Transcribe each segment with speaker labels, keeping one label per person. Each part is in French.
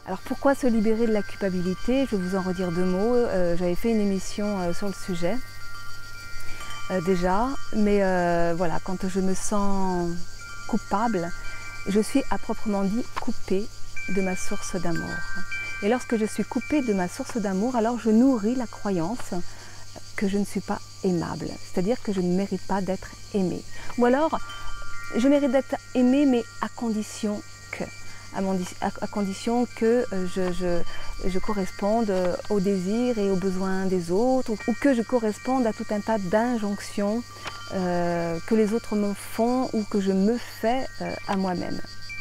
Speaker 1: Alors pourquoi se libérer de la culpabilité? Je vais vous en redire deux mots. J'avais fait une émission sur le sujet déjà, mais voilà, quand je me sens coupable, je suis à proprement dit coupée de ma source d'amour. Et lorsque je suis coupée de ma source d'amour, alors je nourris la croyance que je ne suis pas aimable, c'est-à-dire que je ne mérite pas d'être aimée. Ou alors, je mérite d'être aimée, mais à condition que. À condition que je corresponde aux désirs et aux besoins des autres, ou que je corresponde à tout un tas d'injonctions que les autres me font ou que je me fais à moi-même.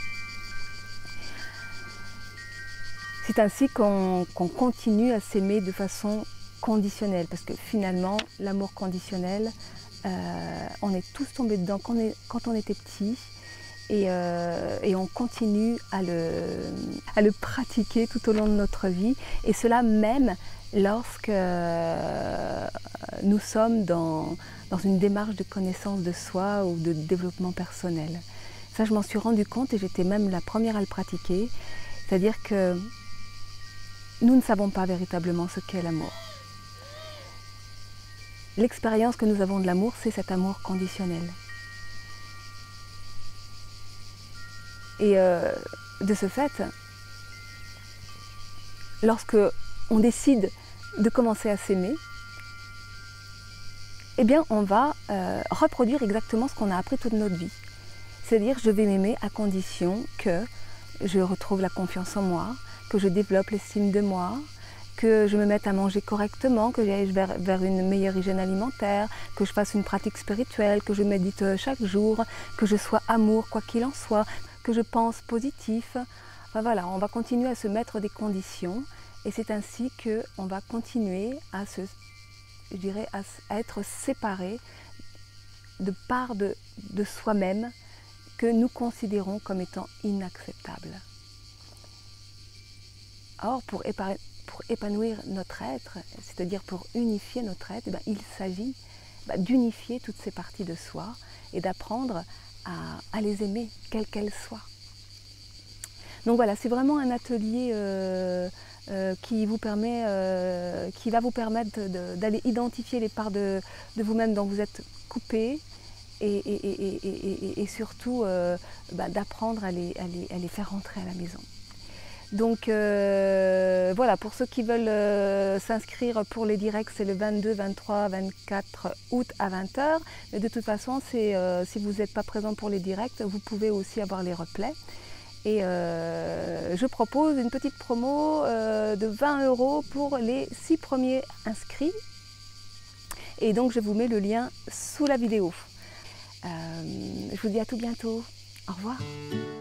Speaker 1: C'est ainsi qu'on continue à s'aimer de façon conditionnelle, parce que finalement, l'amour conditionnel, on est tous tombés dedans quand on était petit. Et on continue à le pratiquer tout au long de notre vie, et cela même lorsque nous sommes dans une démarche de connaissance de soi ou de développement personnel. Ça, je m'en suis rendu compte et j'étais même la première à le pratiquer, c'est-à-dire que nous ne savons pas véritablement ce qu'est l'amour. L'expérience que nous avons de l'amour, c'est cet amour conditionnel. Et de ce fait, lorsque on décide de commencer à s'aimer, eh bien on va reproduire exactement ce qu'on a appris toute notre vie. C'est-à-dire, je vais m'aimer à condition que je retrouve la confiance en moi, que je développe l'estime de moi, que je me mette à manger correctement, que j'aille vers une meilleure hygiène alimentaire, que je fasse une pratique spirituelle, que je médite chaque jour, que je sois amour quoi qu'il en soit, que je pense positif. Enfin voilà, on va continuer à se mettre des conditions, et c'est ainsi qu'on va continuer à être séparés de parts de soi-même que nous considérons comme étant inacceptables. Or, pour épanouir notre être, c'est-à-dire pour unifier notre être, il s'agit d'unifier toutes ces parties de soi et d'apprendre à les aimer, quelles qu'elles soient. Donc voilà, c'est vraiment un atelier qui va vous permettre d'aller identifier les parts de vous-même dont vous êtes coupé, et surtout d'apprendre à les faire rentrer à la maison. Donc voilà, pour ceux qui veulent s'inscrire pour les directs, c'est le 22, 23, 24 août à 20 h. Mais de toute façon, si vous n'êtes pas présent pour les directs, vous pouvez aussi avoir les replays. Et je propose une petite promo de 20 € pour les 6 premiers inscrits. Et donc je vous mets le lien sous la vidéo. Je vous dis à tout bientôt. Au revoir.